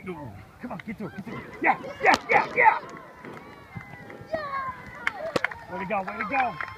No. Come on, get through, get through. Yeah, yeah, yeah, yeah! Way to go, way to go.